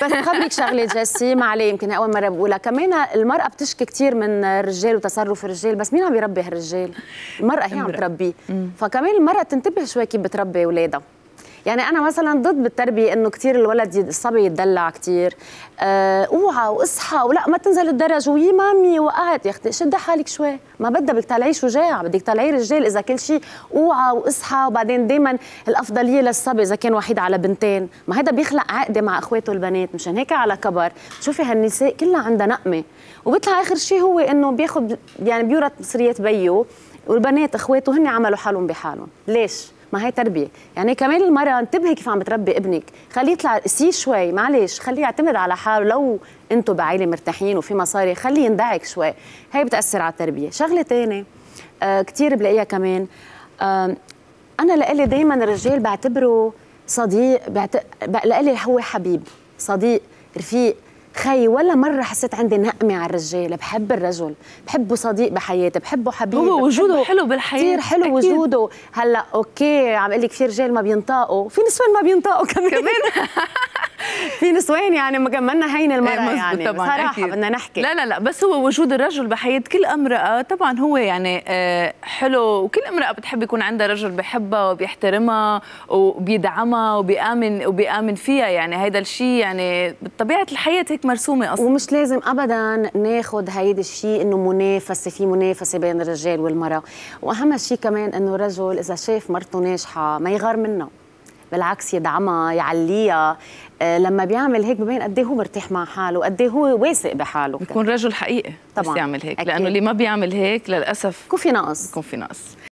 بس خبرك شغله جيسي، ما عليه يمكن اول مره بقولها، كمان المراه بتشكي كثير من الرجال وتصرف الرجال، بس مين عم يربي هالرجال؟ المراه هي عم تربيه. فكمان المراه تنتبه شوي كيف بتربي اولادها. يعني أنا مثلا ضد بالتربية إنه كثير الولد الصبي يتدلع كثير، اوعى واصحى ولا ما تنزل الدرج ويا مامي وقعت. يا اختي شدي حالك شوي، ما بدك تطلعيه شجاع، بدك تطلعيه رجال. إذا كل شيء اوعى واصحى، وبعدين دائما الأفضلية للصبي إذا كان وحيد على بنتين، ما هذا بيخلق عقدة مع إخواته البنات. مشان هيك على كبر شوفي هالنساء كلها عندها نقمة، وبيطلع آخر شيء هو إنه بياخذ يعني بيورث مصريات بيو، والبنات إخواته هن عملوا حالهم بحالهم. ليش؟ ما هي تربيه. يعني كمان المراه انتبهي كيف عم بتربي ابنك، خليه يطلع قسي شوي، معلش خليه يعتمد على حاله. لو انتم بعائله مرتاحين وفي مصاري خليه يندعك شوي، هي بتاثر على التربيه. شغله ثانيه كثير بلاقيها كمان، انا لإلي دائما الرجال بعتبره صديق، لإلي هو حبيب، صديق، رفيق، خي. ولا مرة حسيت عندي نقمة على الرجال. بحب الرجل، بحبه صديق بحياتي، بحبه حبيب، هو وجوده حلو بالحياة كثير حلو أكيد. وجوده. هلا اوكي عم اقول لك في رجال ما بينطقوا، في نسوان ما بينطقوا كمان في نسوان يعني منا هين المرأة يعني طبعاً صراحة بدنا نحكي. لا بس هو وجود الرجل بحياة كل امرأة طبعا هو يعني حلو، وكل امرأة بتحب يكون عندها رجل بيحبها وبيحترمها وبيدعمها وبيآمن فيها. يعني هيدا الشيء يعني بطبيعة الحياة هيك مرسومة اصلا، ومش لازم ابدا ناخذ هيدا الشيء انه منافسة، في منافسة بين الرجال والمرأة. واهم شيء كمان انه الرجل اذا شاف مرته ناجحة ما يغار منها، بالعكس يدعمها يعليها. لما بيعمل هيك ببين قد ايه هو مرتاح مع حاله وقد ايه هو واثق بحاله. بيكون رجل حقيقي طبعا بس يعمل هيك أكيد. لانه اللي ما بيعمل هيك للاسف بيكون في نقص. بيكون في نقص.